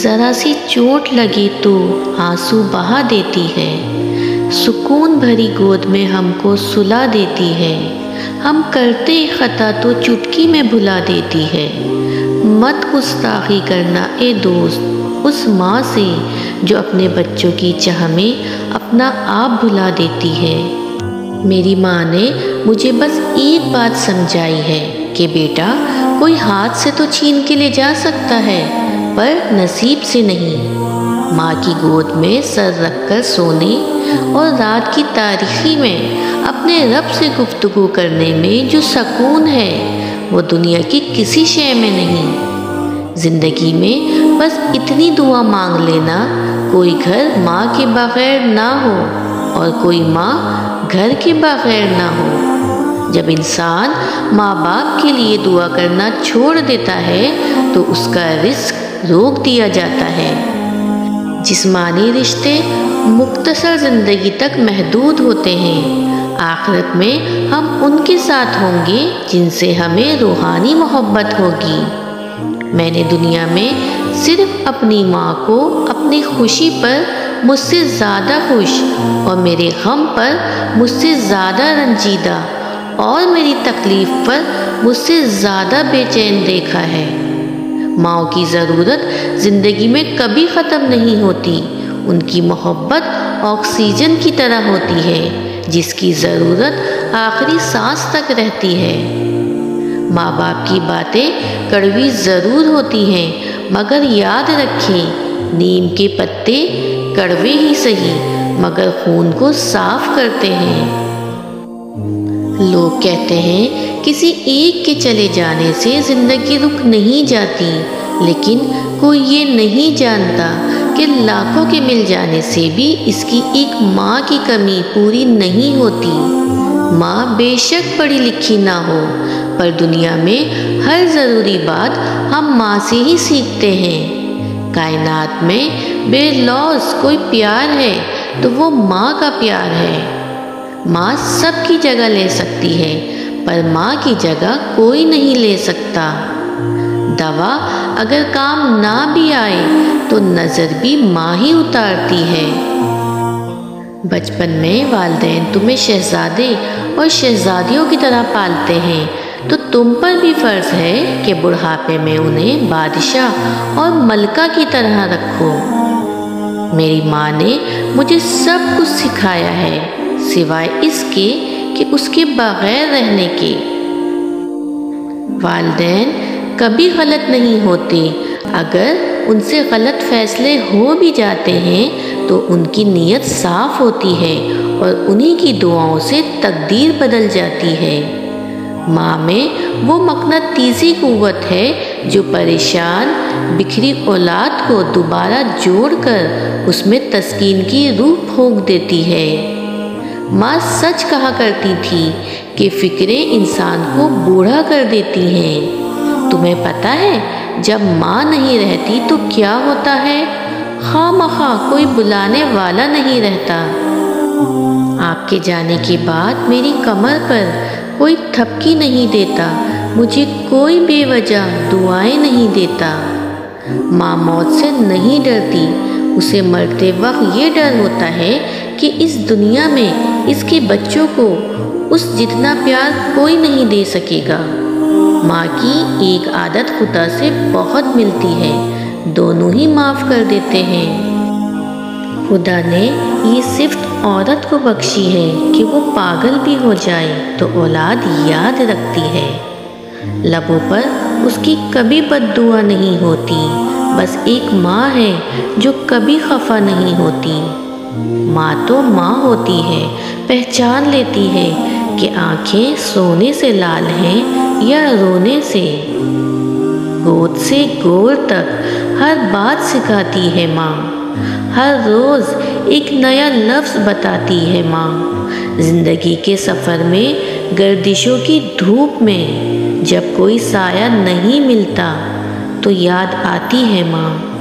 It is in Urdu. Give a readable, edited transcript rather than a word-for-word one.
ذرا سی چوٹ لگے تو آنسو بہا دیتی ہے، سکون بھری گود میں ہم کو سلا دیتی ہے، ہم کرتے خطا تو چٹکی میں بھلا دیتی ہے۔ مت گستاخی کرنا اے دوست اس ماں سے جو اپنے بچوں کی چاہ میں اپنا آپ بھلا دیتی ہے۔ میری ماں نے مجھے بس ایک بات سمجھائی ہے کہ بیٹا، کوئی ہاتھ سے تو چھین کے لے جا سکتا ہے پر نصیب سے نہیں۔ ماں کی گود میں سر رکھ کر سونے اور رات کی تاریکی میں اپنے رب سے گفتگو کرنے میں جو سکون ہے وہ دنیا کی کسی شے میں نہیں۔ زندگی میں بس اتنی دعا مانگ لینا، کوئی گھر ماں کے بغیر نہ ہو اور کوئی ماں گھر کے بغیر نہ ہو۔ جب انسان ماں باپ کے لیے دعا کرنا چھوڑ دیتا ہے تو اس کا رزق روک دیا جاتا ہے۔ جسمانی رشتے مختصر زندگی تک محدود ہوتے ہیں، آخرت میں ہم ان کے ساتھ ہوں گے جن سے ہمیں روحانی محبت ہوگی۔ میں نے دنیا میں صرف اپنی ماں کو اپنی خوشی پر مجھ سے زیادہ خوش اور میرے غم پر مجھ سے زیادہ رنجیدہ اور میری تکلیف پر مجھ سے زیادہ بے چین دیکھا ہے۔ ماں کی ضرورت زندگی میں کبھی ختم نہیں ہوتی، ان کی محبت آکسیجن کی طرح ہوتی ہے جس کی ضرورت آخری سانس تک رہتی ہے۔ ماں باپ کی باتیں کڑوی ضرور ہوتی ہیں مگر یاد رکھیں نیم کے پتے کڑوے ہی سہی مگر خون کو صاف کرتے ہیں۔ لوگ کہتے ہیں کسی ایک کے چلے جانے سے زندگی رک نہیں جاتی، لیکن کوئی یہ نہیں جانتا کہ لاکھوں کے مل جانے سے بھی اس کی ایک ماں کی کمی پوری نہیں ہوتی۔ ماں بے شک پڑھی لکھی نہ ہو پر دنیا میں ہر ضروری بات ہم ماں سے ہی سیکھتے ہیں۔ کائنات میں بے لوث کوئی پیار ہے تو وہ ماں کا پیار ہے۔ ماں سب کی جگہ لے سکتی ہے پر ماں کی جگہ کوئی نہیں لے سکتا۔ دوا اگر کام نہ بھی آئے تو نظر بھی ماں ہی اتارتی ہے۔ بچپن میں والدین تمہیں شہزادے اور شہزادیوں کی طرح پالتے ہیں تو تم پر بھی فرض ہے کہ بڑھاپے میں انہیں بادشاہ اور ملکہ کی طرح رکھو۔ میری ماں نے مجھے سب کچھ سکھایا ہے سوائے اس کے کہ اس کے بغیر رہنے کے۔ والدین کبھی غلط نہیں ہوتے، اگر ان سے غلط فیصلے ہو بھی جاتے ہیں تو ان کی نیت صاف ہوتی ہے اور انہی کی دعاؤں سے تقدیر بدل جاتی ہے۔ ماں میں وہ مقناطیسی قوت ہے جو پریشان بکھری اولاد کو دوبارہ جوڑ کر اس میں تسکین کی روح پھونک دیتی ہے۔ ماں سچ کہا کرتی تھی کہ فکریں انسان کو بوڑھا کر دیتی ہیں۔ تمہیں پتہ ہے جب ماں نہیں رہتی تو کیا ہوتا ہے؟ خواہ مخواہ کوئی بلانے والا نہیں رہتا۔ آپ کے جانے کے بعد میری کمر پر کوئی تھپکی نہیں دیتا، مجھے کوئی بے وجہ دعائیں نہیں دیتا۔ ماں موت سے نہیں ڈرتی، اسے مرتے وقت یہ ڈر ہوتا ہے کہ اس دنیا میں اس کے بچوں کو اس جتنا پیار کوئی نہیں دے سکے گا۔ ماں کی ایک عادت خدا سے بہت ملتی ہے، دونوں ہی معاف کر دیتے ہیں۔ خدا نے یہ صرف عورت کو بخشی ہے کہ وہ پاگل بھی ہو جائے تو اولاد یاد رکھتی ہے۔ لبوں پر اس کی کبھی بد دعا نہیں ہوتی، بس ایک ماں ہے جو کبھی خفا نہیں ہوتی۔ ماں تو ماں ہوتی ہے، پہچان لیتی ہے کہ آنکھیں سونے سے لال ہیں یا رونے سے۔ گود سے گور تک ہر بات سکھاتی ہے ماں، ہر روز ایک نیا لفظ بتاتی ہے ماں۔ زندگی کے سفر میں گردشوں کی دھوپ میں جب کوئی سایہ نہیں ملتا تو یاد آتی ہے ماں۔